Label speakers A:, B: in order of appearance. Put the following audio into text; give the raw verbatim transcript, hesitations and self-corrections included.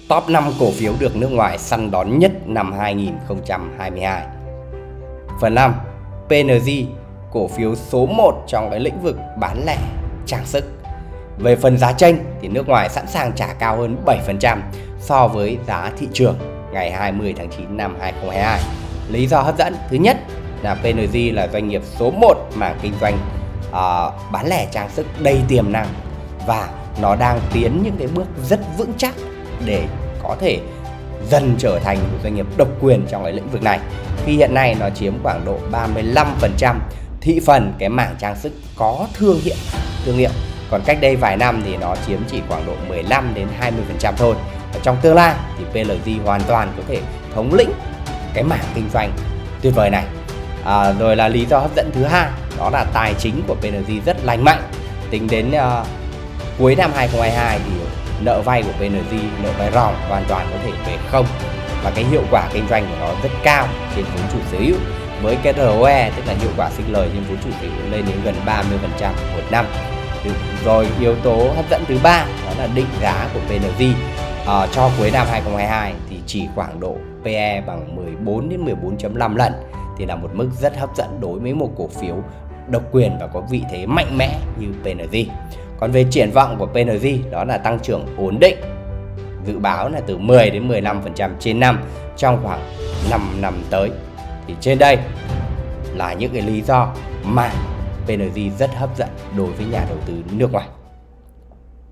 A: Top năm cổ phiếu được nước ngoài săn đón nhất năm hai nghìn không trăm hai mươi hai. Phần năm. pê en giê, cổ phiếu số một trong cái lĩnh vực bán lẻ trang sức. Về phần giá chênh thì nước ngoài sẵn sàng trả cao hơn bảy phần trăm so với giá thị trường ngày hai mươi tháng chín năm hai nghìn không trăm hai mươi hai. Lý do hấp dẫn thứ nhất là pê en giê là doanh nghiệp số một mảng kinh doanh uh, bán lẻ trang sức đầy tiềm năng, và nó đang tiến những cái bước rất vững chắc để có thể dần trở thành một doanh nghiệp độc quyền trong cái lĩnh vực này, khi hiện nay nó chiếm khoảng độ ba mươi lăm phần trăm thị phần cái mảng trang sức có thương hiệu thương hiệu còn cách đây vài năm thì nó chiếm chỉ khoảng độ mười lăm đến hai mươi phần trăm thôi. Và trong tương lai thì pê en giê hoàn toàn có thể thống lĩnh cái mảng kinh doanh tuyệt vời này. À, rồi là lý do hấp dẫn thứ hai, đó là tài chính của pê en giê rất lành mạnh. Tính đến uh, cuối năm hai nghìn không trăm hai mươi hai thì nợ vay của pê en giê, nợ vay ròng hoàn toàn có thể về không, và cái hiệu quả kinh doanh của nó rất cao trên vốn chủ sở hữu, với cái rờ o e tức là hiệu quả sinh lời trên vốn chủ sở hữu lên đến gần ba mươi phần trăm một năm. Rồi yếu tố hấp dẫn thứ ba đó là định giá của pê en giê à, cho cuối năm hai nghìn không trăm hai mươi hai thì chỉ khoảng độ pê e bằng mười bốn đến mười bốn phẩy năm lần, thì là một mức rất hấp dẫn đối với một cổ phiếu độc quyền và có vị thế mạnh mẽ như pê en giê. Còn về triển vọng của pê en giê đó là tăng trưởng ổn định, dự báo là từ mười đến mười lăm phần trăm trên năm trong khoảng năm năm tới. Thì trên đây là những cái lý do mà pê en giê rất hấp dẫn đối với nhà đầu tư nước ngoài.